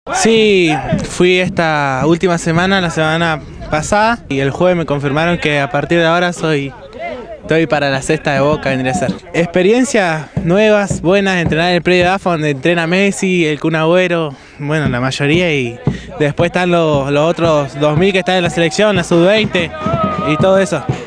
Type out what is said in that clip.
Sí, fui esta última semana, la semana pasada, y el jueves me confirmaron que a partir de ahora estoy para la sexta de Boca, vendría a ser. Experiencias nuevas, buenas, entrenar en el predio de AFA donde entrena Messi, el Kun Agüero, bueno, la mayoría, y después están los otros 2000 que están en la selección, la sub-20 y todo eso.